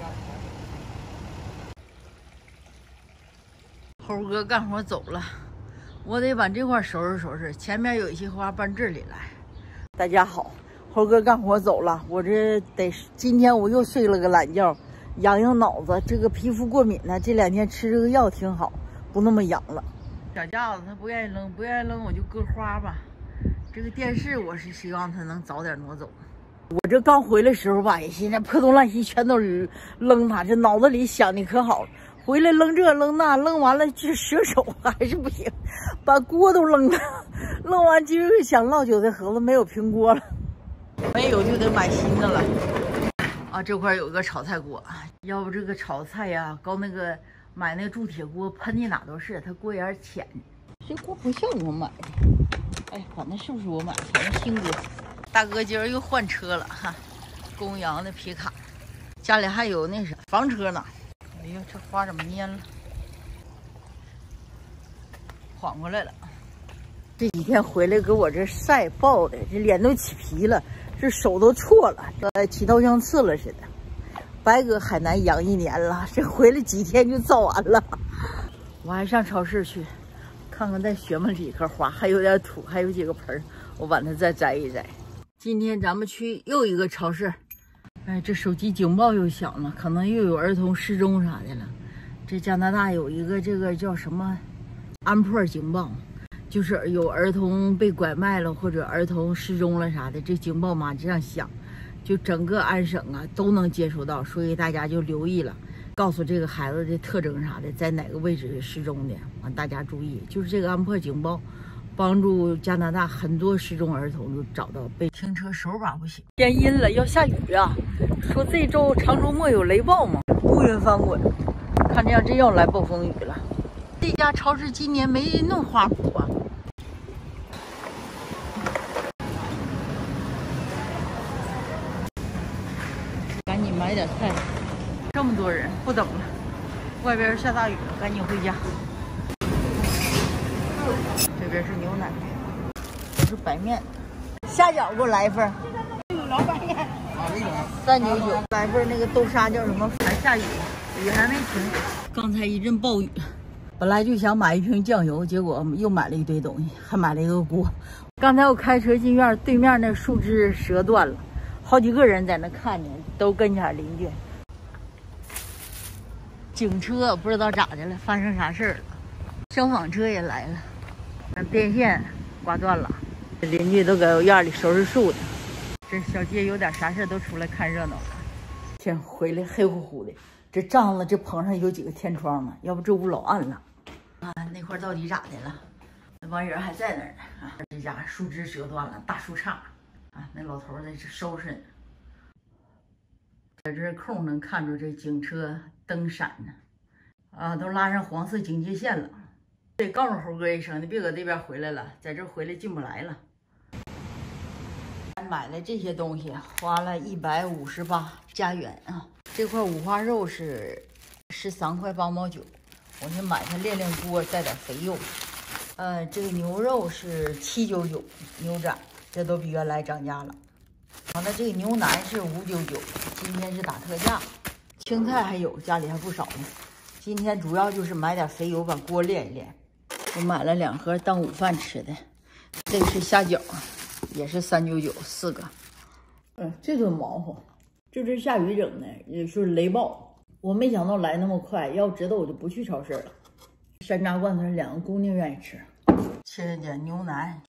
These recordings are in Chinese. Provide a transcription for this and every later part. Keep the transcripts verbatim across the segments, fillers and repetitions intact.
猴哥干活走了，我得把这块收拾收拾。前面有一些花搬这里来。大家好，猴哥干活走了，我这得今天我又睡了个懒觉，养养脑子。这个皮肤过敏呢，这两天吃这个药挺好，不那么痒了。小架子他不愿意扔，不愿意扔我就搁花吧。这个电视我是希望他能早点挪走。我这刚回来时候吧，也现在破东烂西全都是扔它，这脑子里想的可好了。回来扔这扔那，扔完了这折手还是不行，把锅都扔了。扔完今儿想烙韭菜盒子没有平锅了，没有就得买新的了。啊，这块有个炒菜锅，要不这个炒菜呀，搞那个买那个铸铁锅喷的哪都是，它锅有点浅。这锅不像我买的，哎，反正是不是我买的？反正新锅。大哥今儿又换车了哈，公羊的皮卡，家里还有那啥房车呢。哎呀，这花怎么蔫了？缓过来了。这几天回来给我这晒爆的，这脸都起皮了，这手都错了，呃，起刀相刺了似的。白搁海南养一年了，这回来几天就造完了。我还上超市去看看在雪门里棵花，还有点土，还有几个盆，我把它再摘一摘。今天咱们去又一个超市。哎，这手机警报又响了，可能又有儿童失踪啥的了。这加拿大有一个这个叫什么安珀警报，就是有儿童被拐卖了或者儿童失踪了啥的，这警报马上响，就整个安省啊都能接收到，所以大家就留意了，告诉这个孩子的特征啥的，在哪个位置失踪的，完大家注意，就是这个安珀警报。帮助加拿大很多失踪儿童都找到，被停车手把不行。天阴了，要下雨啊！说这周长周末有雷暴吗？乌云翻滚，看这样真要来暴风雨了。这家超市今年没弄花圃啊。赶紧买点菜，这么多人不等了，外边下大雨了，赶紧回家。这边是牛奶，这是白面，虾饺给我来一份。老板面三九九，来份那个豆沙叫什么？还下雨，雨还没停。刚才一阵暴雨，本来就想买一瓶酱油，结果又买了一堆东西，还买了一个锅。刚才我开车进院，对面那树枝折断了，好几个人在那看见，都跟前邻居。警车不知道咋的了，发生啥事儿了？消防车也来了。电线刮断了，邻居都搁我院里收拾树呢。这小街有点啥事都出来看热闹了。天回来黑乎乎的，这帐子这棚上有几个天窗呢，要不这屋老暗了。啊，那块到底咋的了？那帮人还在那儿呢。啊，这家树枝折断了，大树杈。啊，那老头在这收拾呢。在这空能看出这警车灯闪呢。啊，都拉上黄色警戒线了。得告诉猴哥一声，你别搁这边回来了，在这回来进不来了。买了这些东西，花了一百五十八加元啊！这块五花肉是十三块八毛九，我是买它练练锅，带点肥肉。呃，这个牛肉是七九九，牛展，这都比原来涨价了。完了，这个牛腩是五九九，今天是打特价。青菜还有，家里还不少呢。今天主要就是买点肥油，把锅练一练。我买了两盒当午饭吃的，这个是虾饺，也是三九九四个。嗯，这顿忙活，这是下雨整的，也是雷暴。我没想到来那么快，要知道我就不去超市了。山楂罐头两个姑娘愿意吃，切了点牛腩。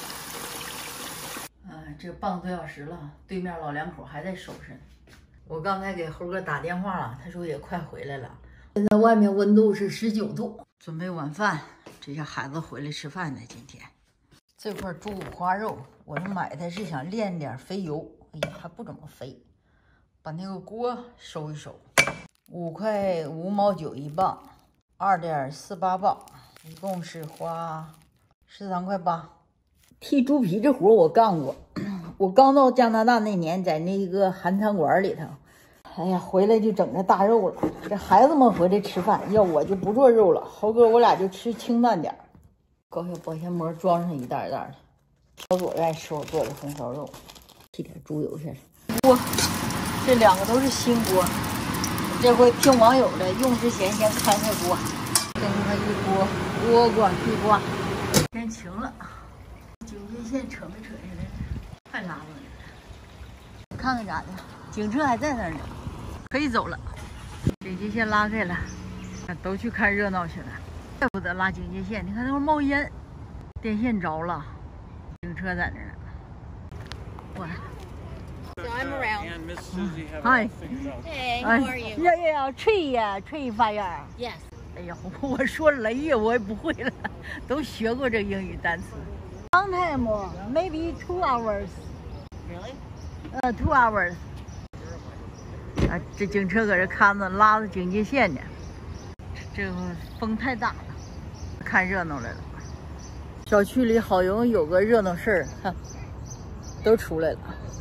啊，这半个多小时了，对面老两口还在收拾。我刚才给猴哥打电话了，他说也快回来了。现在外面温度是十九度，准备晚饭。这下孩子回来吃饭呢。今天这块猪五花肉，我是买的是想练点肥油，哎呀还不怎么肥，把那个锅收一收。五块五毛九一磅，二点四八磅，一共是花十三块八。剔猪皮这活我干过，我刚到加拿大那年，在那个韩餐馆里头。哎呀，回来就整这大肉了。这孩子们回来吃饭，要我就不做肉了。猴哥，我俩就吃清淡点。高小保鲜膜装上一袋一袋的。小左愿意吃我做的红烧肉，提点猪油下去。锅，这两个都是新锅， 这回听网友的，用之前先开开锅，蒸上一锅倭瓜、地瓜。天晴了，警戒线扯没扯下来？快拉过来了，看看咋的？警车还在那儿呢，可以走了。警戒线拉开了，都去看热闹去了。怪不得拉警戒线，你看那会儿冒烟，电线着了，警车在那儿。哇！ So I'm around. And Miss Susie have Hi. all things else. Hey, how are you? 呀呀呀！吹呀，吹 fire。 Yes. 哎呀，我说雷呀，我也不会了，都学过这英语单词。Long time, maybe two hours. Really? 呃、uh, ，two hours. 啊，这警车搁这看着，拉着警戒线呢。这个风太大了，看热闹来了。小区里好容易有个热闹事儿，看，都出来了。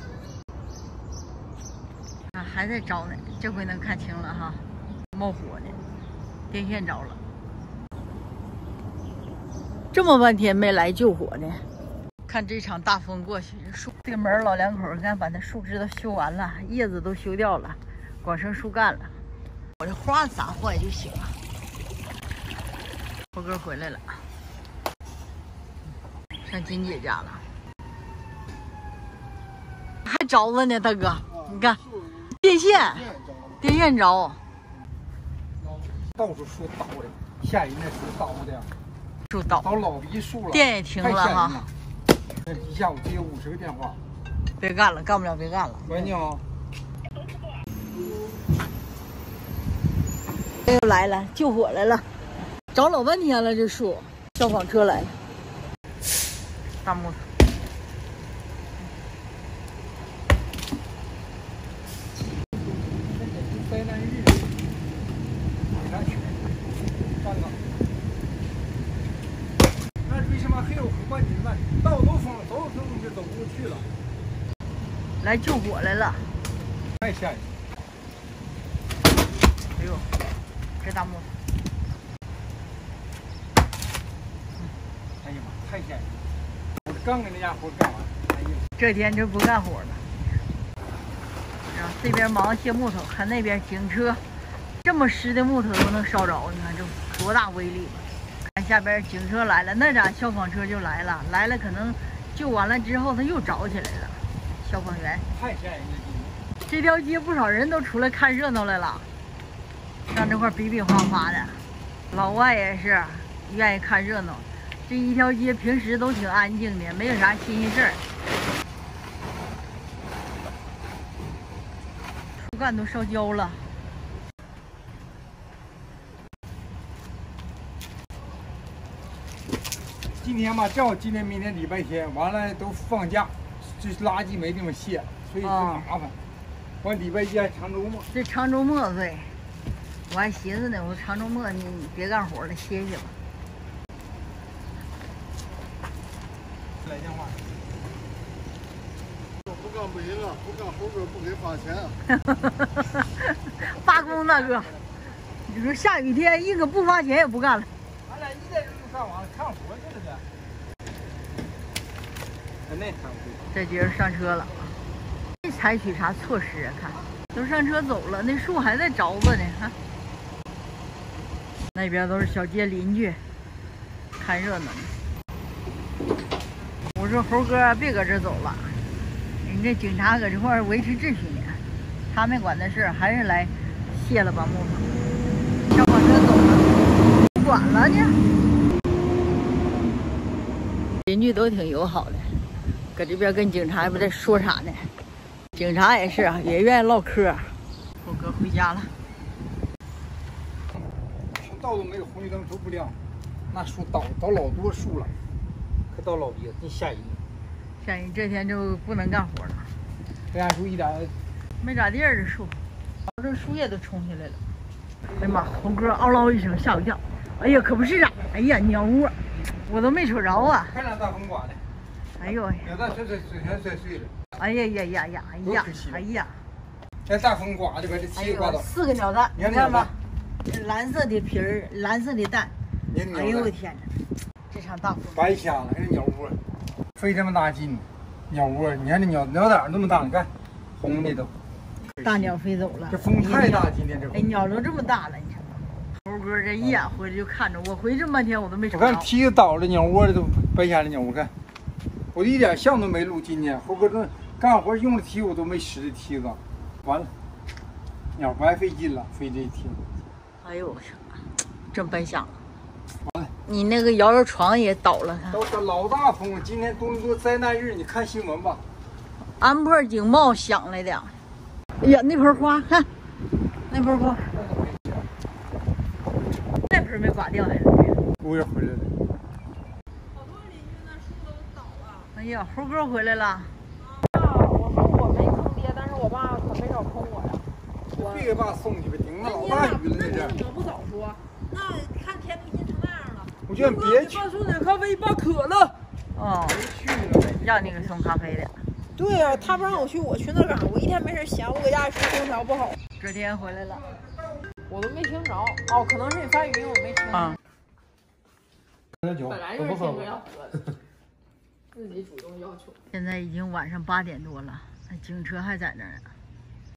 啊，还在着呢，这回能看清了哈，冒火呢，电线着了，这么半天没来救火呢。看这场大风过去，树对门老两口，你看把那树枝都修完了，叶子都修掉了，光剩树干了。我这花撒坏就行了。猴哥回来了，上金姐家了，还着了呢，大哥，你看。 电线，电线着， 到处树倒的，下雨那树倒的， 树倒， 倒老逼树了， 电也停了哈。 这一下午接五十个电话， 别干了，干不了，别干了。 喂，你好。 又来了，救火来了，找老半天了，这树，消防车来了，大木头。 灾难日，警察去，站岗。那为什么还有红半斤半？道都封了，走走走就走不过去了。 来救火来了。 太吓人！ 哎呦，这大木头。 哎呀妈，太吓人！我刚给那家活干完，哎呀， 这天就不干活了。 这边忙卸木头，看那边警车，这么湿的木头都能烧着，你看这多大威力！看下边警车来了，那咋消防车就来了？来了可能救完了之后，它又着起来了。消防员， 太吓人了！ 这条街不少人都出来看热闹来了，上这块比比划划的，老外也是愿意看热闹。这一条街平时都挺安静的，没有啥新鲜事儿。 树干都烧焦了。 今天嘛，正好今天、明天礼拜天，完了都放假，这垃圾没地方卸，所以很麻烦。完、哦、礼拜一还长周末。 这长周末对，我还寻思呢，我说长周末你你别干活了，歇歇吧。 来电话。 不干不行啊！不干猴哥不给发钱啊！ 罢工大哥，你说下雨天一个不发钱也不干了。 俺俩一点钟就上网看活去了的。那看不这节儿上车了，没采取啥措施啊？看都上车走了，那树还在着着呢。看那边都是小街邻居，看热闹呢。我说猴哥别搁这走了。 人这警察搁这块维持秩序呢，他没管那事儿，还是来卸了把木头。消防车走了，不管了呢。邻居都挺友好的，搁这边跟警察也不在说啥呢。警察也是啊，也愿意唠嗑。虎哥回家了。 道路没有红绿灯都不亮，那树倒倒老多树了，可倒老逼了，真吓人。 下雨这天就不能干活了， 这家树一点没咋地儿，这树，这树叶都冲下来了。哎呀妈，猴哥嗷唠一声，吓我一跳。哎呀，可不是啊！哎呀，鸟窝，我都没瞅着啊！ 看俩大风刮的， 哎呦， 有的摔摔摔全摔碎了。 哎呀呀呀呀！哎呀，哎呀！ 那大风刮的，把这七个刮倒。 四个鸟蛋，你看吧，蓝色的皮儿，蓝色的蛋。哎呦我天哪！这场大风白瞎了，这鸟窝。 飞这么大劲，鸟窝，你看这鸟鸟胆那么大，你看，红的都。 大鸟飞走了， 这风太大，今天这风。 哎，鸟都这么大了，你看。猴哥这一眼回来就看着我，回这么半天我都没瞅着。 我看梯子倒了，鸟窝里都白瞎了鸟，我看，我一点像都没录。今天猴哥这干活用的梯我都没使这梯子，完了，鸟白费劲了，飞这一天。 哎呦我去，真白相了。完了，你那个摇摇床也倒了， 都是老大风，今天多伦多灾难日，你看新闻吧。 安珀警报响来的。哎呀，那盆花，看那盆花，那盆没刮掉还是？ 我也回来了。 好多邻居那树都倒了。 哎呀，猴哥回来了。 啊，我说我没坑爹，但是我爸可没少坑我呀。 我别给爸送去呗，顶着老大雨了那是。 怎么不早说？那看天都阴成那样了。 我劝别去。 爸送点咖啡，爸渴了。 哦， 别去了呗。 让你给送咖啡的。 对呀、啊，他不让我去，我去那干啥？我一天没事闲，我搁家里吹空调不好。 这天回来了， 我都没听着。哦，可能是你发语音我没听。 啊。 本来就是天哥要喝的，自己主动要求。 现在已经晚上八点多了，警车还在那儿呢。